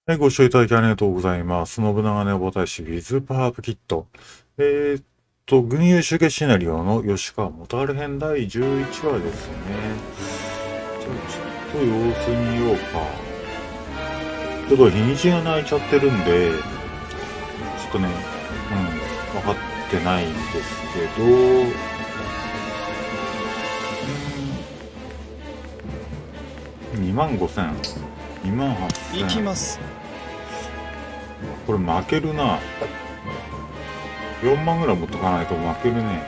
はい、ご視聴いただきありがとうございます。信長の野望大使 with パワーアップキット。軍友集結シナリオの吉川元春編第11話ですね。じゃあ、ちょっと様子見ようか。ちょっと日にちが泣いちゃってるんで、ちょっとね、分かってないんですけど、25,000、28,000。 行きます。 これ負けるな。4万ぐらい持っとかないと負けるね。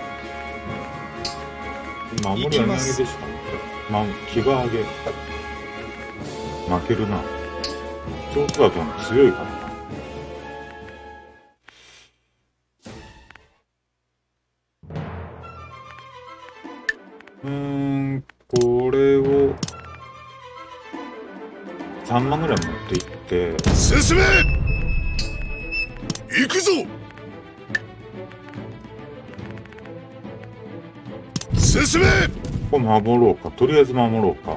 守り上げでしたね。気が上げ。負けるな。超クラブは強いからな。これを3万ぐらい持っていって。 進め！行くぞ！進め！ ここ守ろうか。とりあえず守ろうか。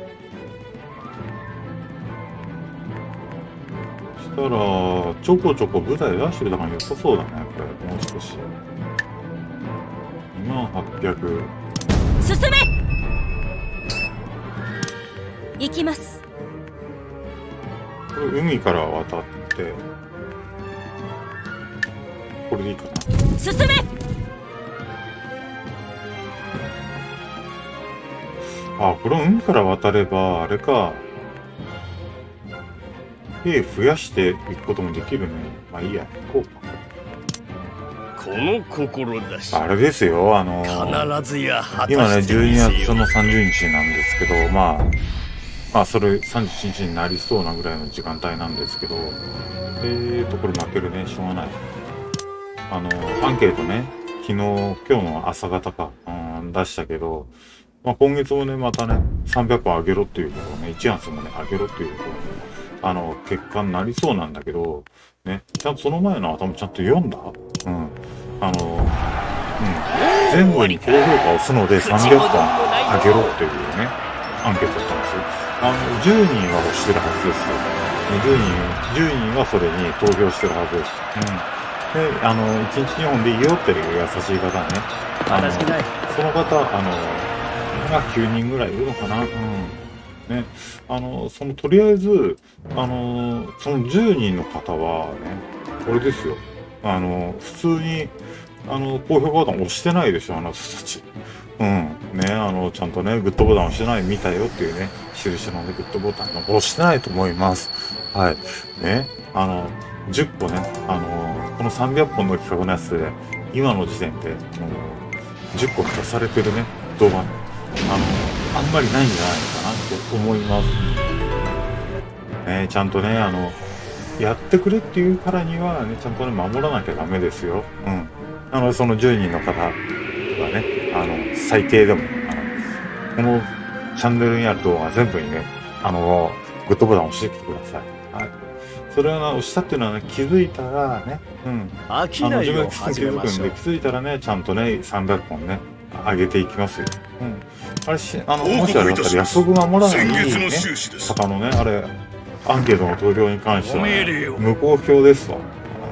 そしたら、ちょこちょこ舞台出してるだから良さそうだね、これ。もう少し。2800。 進め！行きます。 これ海から渡って、これでいいかな。 進め！ あ、これ海から渡れば、あれか。兵増やしていくこともできるね。まあいいや、行こうか。 この志。 あれですよ、 必ずや果たして今ね、12月のみせよ 30日なんですけど、まあ、それ31日になりそうなぐらいの時間帯なんですけど、これ負けるね、しょうがない。アンケートね、今日の朝方か、出したけど、まあ、今月もね、またね、300本上げろっていうことをね、1安もね、上げろっていうことをね、結果になりそうなんだけど、ね、ちゃんとその前の頭ちゃんと読んだ？前後に高評価を押すので300本上げろっていうね、アンケートだったんですよ。10人は押してるはずですよ。10人はそれに投票してるはずです。で、1日2本でいいよっていう優しい方ね。その方、が9人ぐらいいるのかな。ね。とりあえず、その10人の方はね、これですよ。普通に、高評価ボタン押してないでしょ、あなたたち。ね、ちゃんとね、グッドボタン押してない、見たよっていうね、印のね、グッドボタン押してないと思います。はい。ね、10個ね、この300本の企画のやつで、今の時点で、10個出されてるね、動画、あんまりないんじゃないのかなと思います。ね、ちゃんとね、やってくれっていうからにはね、ちゃんとね、守らなきゃダメですよ。その10人の方とかね、最低でも、このチャンネルにある動画全部にね、グッドボタン押してきてください。はい。それを押したっていうのはね、気づいたらね、自分が気づくんで、気づいたらね、ちゃんとね、300本ね、上げていきますよ。もしあれだったら約束守らないね、方のね、あれ、アンケートの投票に関しては、ね、無効票ですわ。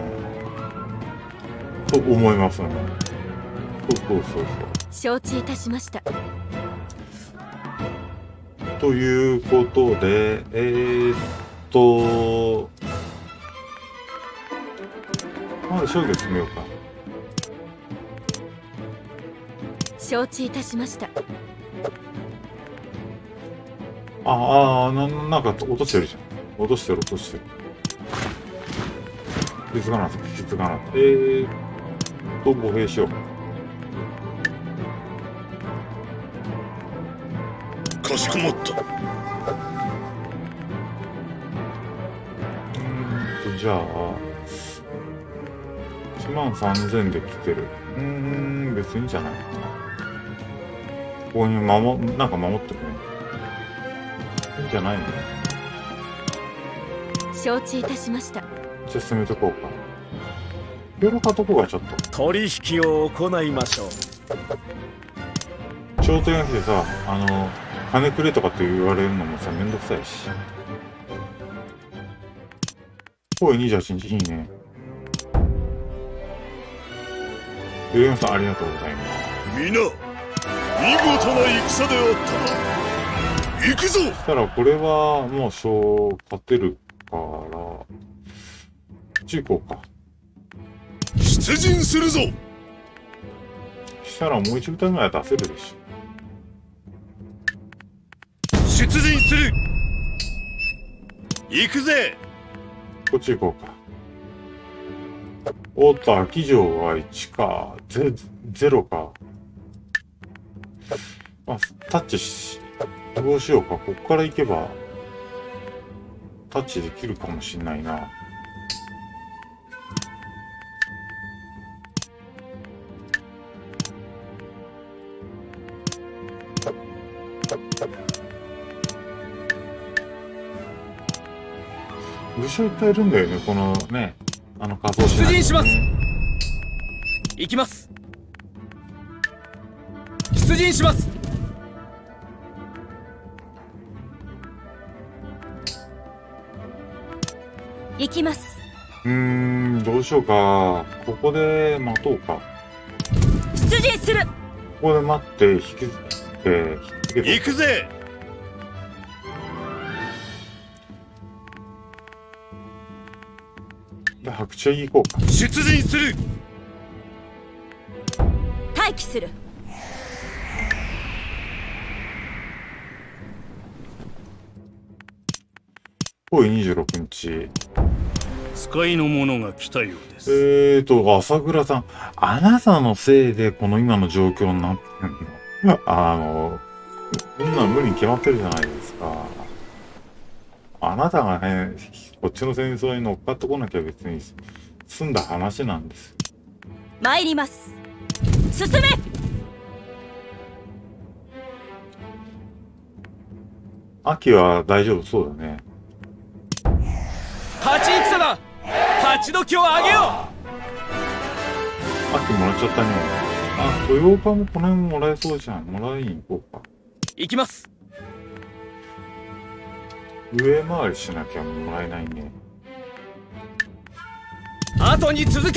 と思いますね。そう。 承知いたしました。 ということで、まだ勝負進めようか。 承知いたしました。 なんか落としてるじゃん。落としてる。気づかなかった。歩兵しよう。 かしこまった。 じゃあ、13,000で来てる。別にいいんじゃないかな。ここになんか守ってるね。いいんじゃないの？ 承知いたしました。 じゃあ進めとこうか。ヨーロッパとこがちょっと。 取引を行いましょう。 朝廷が来てさ、金くれとかって言われるのもさ、めんどくさいし。 おい、28日いいね。ゆりやんさんありがとうございます。 皆、見事な戦であったな。行くぞ。 そしたらこれはもう勝てるから、こっち行こうか。 出陣するぞ。 そしたらもう一歌ぐらい出せるでしょ。出陣する。行くぜ。 こっち行こうか。おっと、秋城は1か、0か。あ、タッチどうしようか。こっから行けば、タッチできるかもしんないな。武将いっぱいいるんだよね、このね、仮装しないとね。 出陣します。行きます。出陣します。 行きます。 どうしようか。ここで待とうか。 出陣する。 ここで待って引き付けて。 行くぜ。 で、白茶行こうか。 出陣する。 待機する。 おい、26日。 使いの者が来たようです。 朝倉さん、あなたのせいでこの今の状況になってるの。こんなん無理に決まってるじゃないですか。あなたがね、こっちの戦争に乗っかってこなきゃ別に済んだ話なんです。 参ります。進め。 秋は大丈夫そうだね。 勝ち戦だ。勝ち時を上げよう。 秋もらっちゃったね。あ、豊岡もこの辺もらえそうじゃん。もらいに行こうか。 行きます。 上回りしなきゃもらえないね。 後に続け。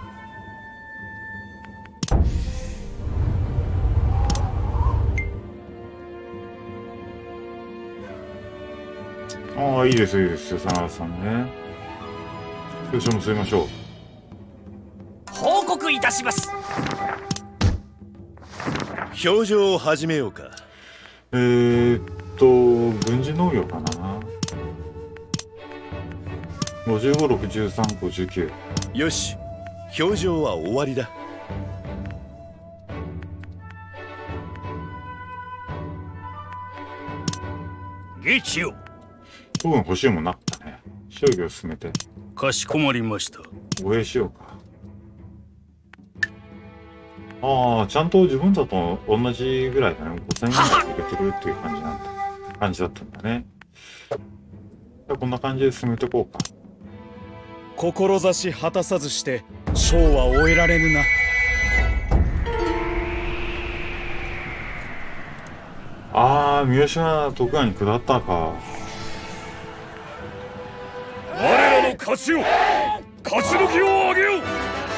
ああ、いいですいいですよ、真田さんね。よし、もう吸いましょう。 報告いたします。表情を始めようか。 軍事農業かな。55、63、59。 よし、表情は終わりだ。ゲチよ。 多分欲しいもんなったね。商業を進めて。 かしこまりました。 護衛しようか。ああ、ちゃんと自分だと同じぐらいだね。5000円ぐらい入れてるっていう感じだったんだね。じゃあこんな感じで進めていこうか。 志果たさずして将は終えられぬな。 ああ、三好が徳川に下ったか。 我らの勝ちを、勝ち時を上げよう。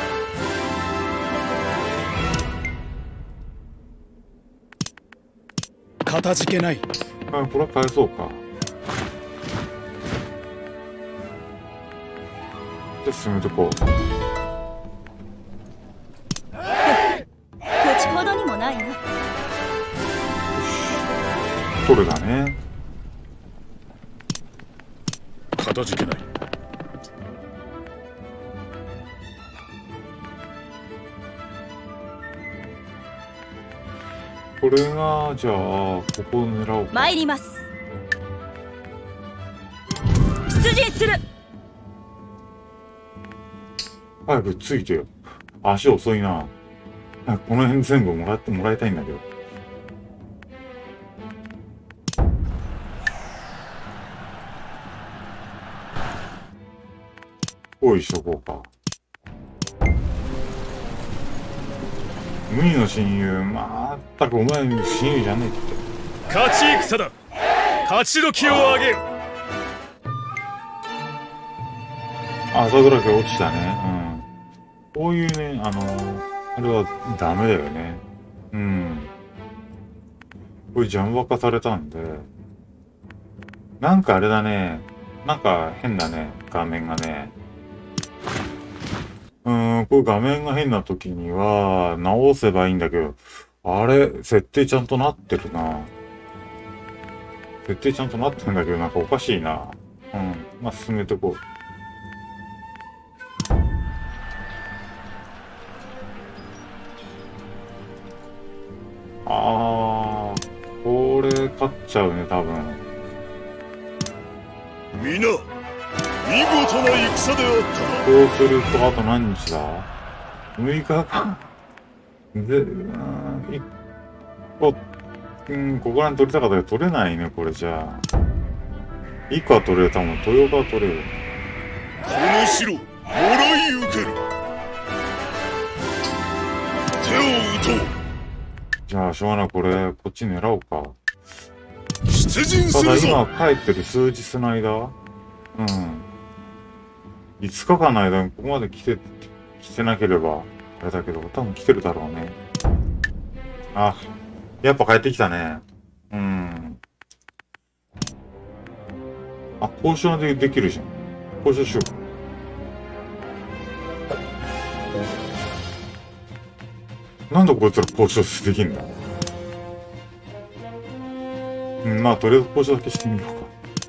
かたじけない。 あ、これは返そうか。じゃあ進めてこう。 こっちほどにもないな。 これだね。 かたじけない。 これがじゃあここを狙おうか。 参ります。出陣する。 早くついてよ。足遅いな。この辺全部もらいたいんだけど。用意しとこうか。無二の親友、まったくお前親友じゃねえって。 勝ち戦だ。勝ち時を上げよ。 朝倉家落ちたね。うん。こういうね、あれはダメだよね。うん。これ邪魔化されたんで。なんかあれだね。なんか変だね。画面がね。こういう画面が変な時には直せばいいんだけど、あれ、設定ちゃんとなってるな。設定ちゃんとなってるんだけど、なんかおかしいな。うん。まあ、進めてこう。これ勝っちゃうね、多分。 皆、見事な戦であったな。 こうすると、あと何日だ ?6 日か。で、ここら辺取りたかったけど取れないね、これじゃあ。1個は取れたもん、豊岡は取れる。 この城、もらい受ける。手を打とう。 じゃあ、しょうがない、こっち狙おうか。 出陣すただるぞ。 今帰ってる数日の間、5日間の間にここまで来てなければ、あれだけど、多分来てるだろうね。あ、やっぱ帰ってきたね。あ、交渉できるじゃん。交渉しよう。なんでこいつら交渉できんだ。まあ、とりあえず交渉だけしてみようか。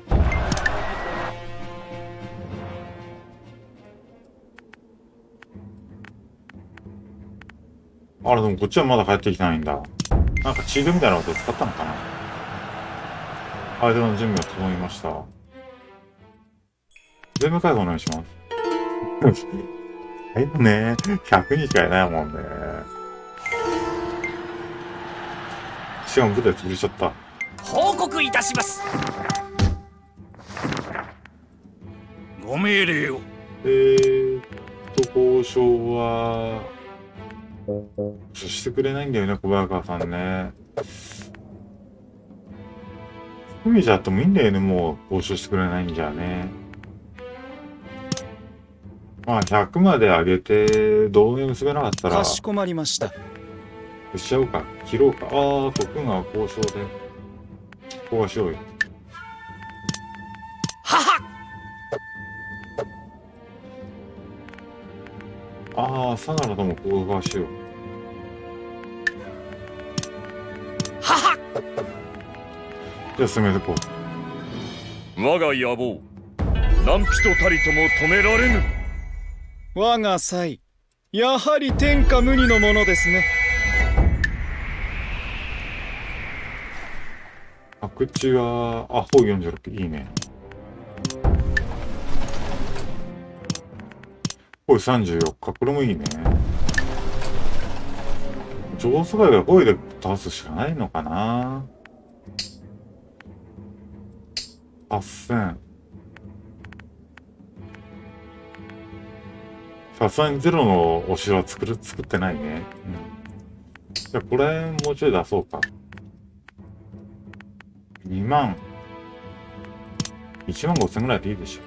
あら、でもこっちはまだ帰ってきてないんだ。なんかチートみたいなこと使ったのかな。相手の準備が整いました。全部解放お願いします。はいね。100人しかいないもんね。しかも部隊潰れちゃった。 報告いたします。 ご命令を。 交渉は、してくれないんだよね、小早川さんね。海じゃあってもいいんだよね、もう交渉してくれないんじゃね。まあ、100まで上げて、同盟結べなかったら、 かしこまりました。 しちゃおうか、切ろうか。徳川交渉で、こうはしようよ。 ははさならともこうはしよう。 ははじゃあ進めてこ我が野望、何人たりとも止められぬ。 我が妻、やはり天下無二のものですね。 う。口は、フォー46、いいね。フォー34日、これもいいね。上手外がフォーで出すしかないのかな。8000。さすがにゼロのお城は作ってないね。じゃあこれもうちょい出そうか。2万。1万5000ぐらいでいいでしょ。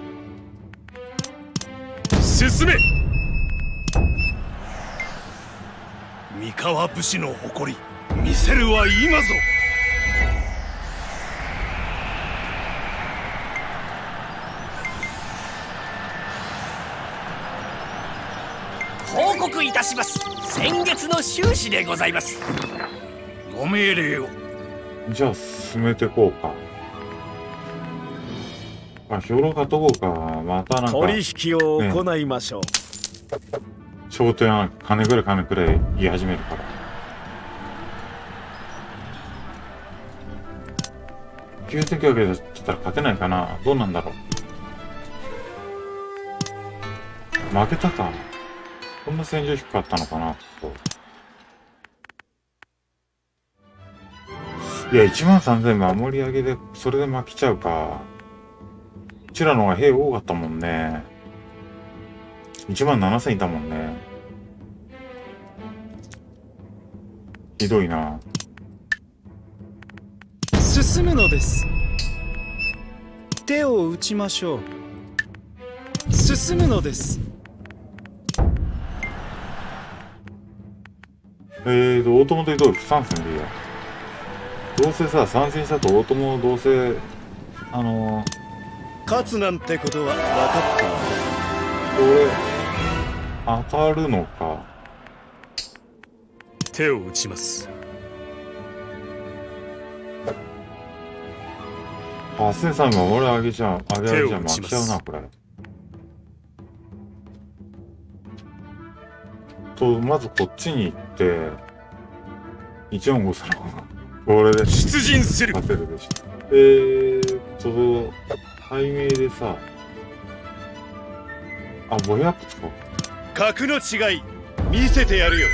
進め。三河武士の誇り、見せるは今ぞ。 報告いたします。先月の収支でございます。 ご命令を。 じゃあ進めてこうか。兵糧買っとこうか。またなんか。 取引を行いましょう。 商店は金くれ言い始めるから。9900でだったら勝てないかな。どうなんだろう。負けたか。こんな戦場低かったのかな、と。いや、13000守り上げで、それで負けちゃうか。うちらの方が兵多かったもんね。17000いたもんね。ひどいな。 進むのです。手を打ちましょう。 進むのです。 大友でどう不参戦でいいや。どうせさ、参戦したと大友どうせ、 勝つなんてことは分かっている。 これ、当たるのか。 手を打ちます。 8300が俺あげられちゃ負けちゃうな、これ。まずこっちに行って、145するのが、これで出陣する。 勝てるでしょ。背面でさ、ボヤップ使おう。 格の違い、見せてやるよ。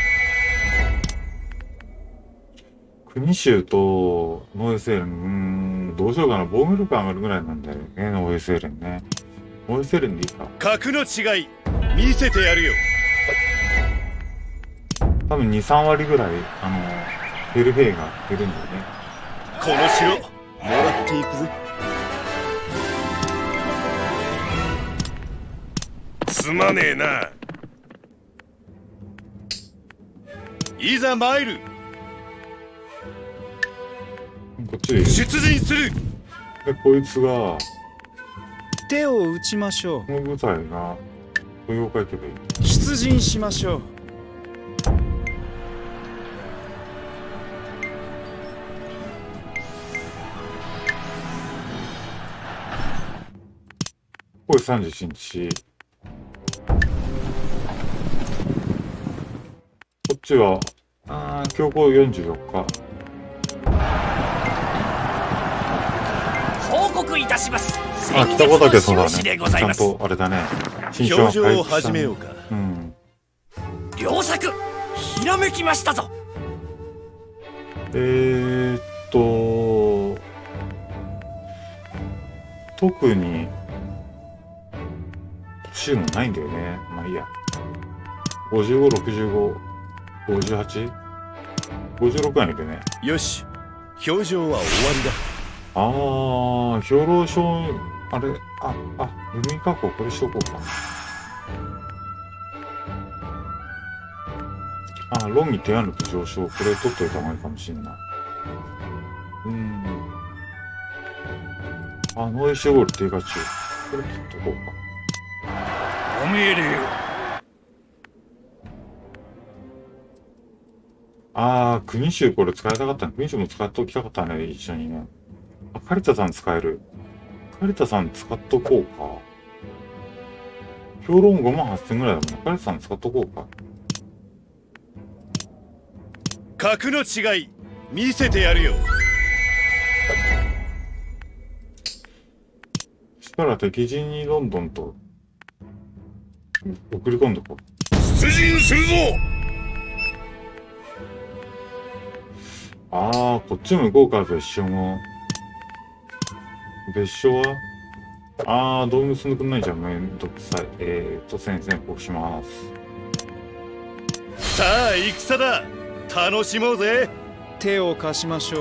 国衆とノエスエレン、どうしようかな。防御力上がるぐらいなんだよね、ノエスエレンね。ノエスエレンでいいか。 格の違い、見せてやるよ。 多分2、3割ぐらい、ヘル兵が減るんだよね。 この城、もらっていくぜ。すまねえな。いざ参る。 こっちで出陣する。 で、こいつが、 手を打ちましょう。 この部隊が、妖怪行けばいい。 出陣しましょう。 これ31日。こっちは、強行44日。 報告いたします。 北小竹そうだね。 先月の収支でごちゃんざいますとあれだね。 表情を始めようか。 うん。 良作、ひらめきましたぞ。 特に欲しいもんないんだよね。まあいいや。55、65、58、56なんだよね。 よし、表情は終わりだ。 兵糧書、あれ、海加工これしとこうか。論議提案力上昇、これ取っといた方がいいかもしんない。ノイシゴール低下中。これ取っとこうか。 おめえでよ。 国衆これ使いたかったね。国衆も使っておきたかったね、一緒にね。カリタさん使える。カリタさん使っとこうか。評論58000ぐらいだもん。カリタさん使っとこうか。 格の違い、見せてやるよ。 そしたら敵陣にどんどんと送り込んでこう。 出陣するぞ。 こっちも行こうか、別所も。別所はどう結んでくんないじゃん、めんどくさい。宣戦布告します。 さあ、戦だ。楽しもうぜ。 手を貸しましょう。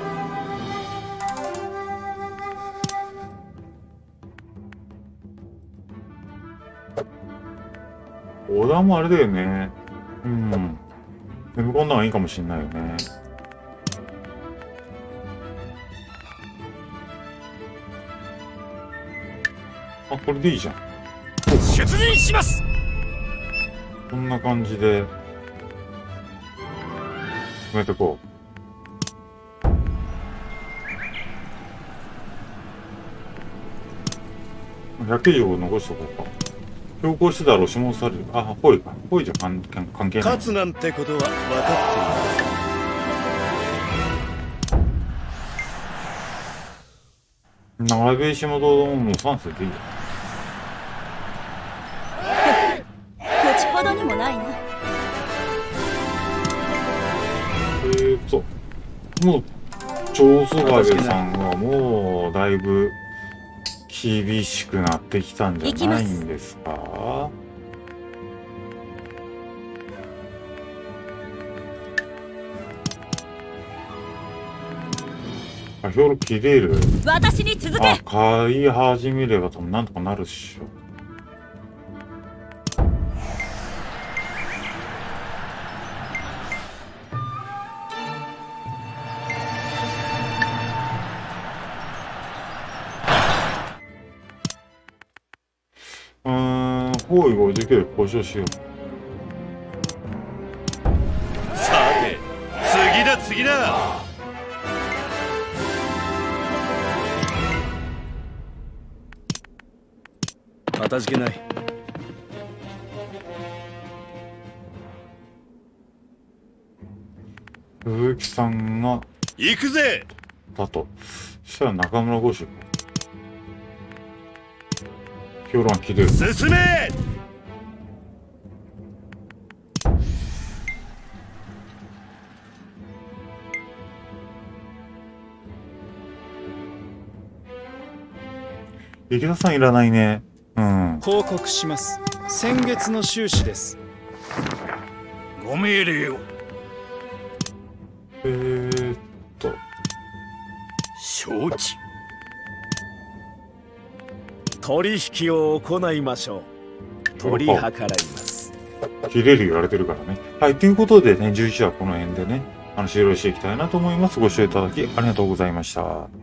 織田もあれだよね。向こうの方がいいかもしんないよね。これでいいじゃん。 出陣します。 こんな感じで決めてこう。195残しとこうか。強行してたら押し戻される。ホイか。ホイじゃ関係ない。 勝つなんてことは分かっている。 長部石本ももう3世でいいよ。 口ほどにもないな。 もう長宗我部さんはもうだいぶ厳しくなってきたんじゃないんですか。兵糧切れる。 私に続け。 買い始めれば多分なんとかなるっしょ。 包囲ができる交渉しよう。 さて次だ次だ。 かたじけない。 鈴木さんが行くぜ。 だと。そしたら中村五州か。評論切れる。 進め。 池田さんいらないね。うん。 報告します。先月の収支です。 ご命令を。 と。 承知。 取引を行いましょう。取り計らいます。 切れる言われてるからね。はい。ということでね、11話この辺でね、終了していきたいなと思います。ご視聴いただきありがとうございました。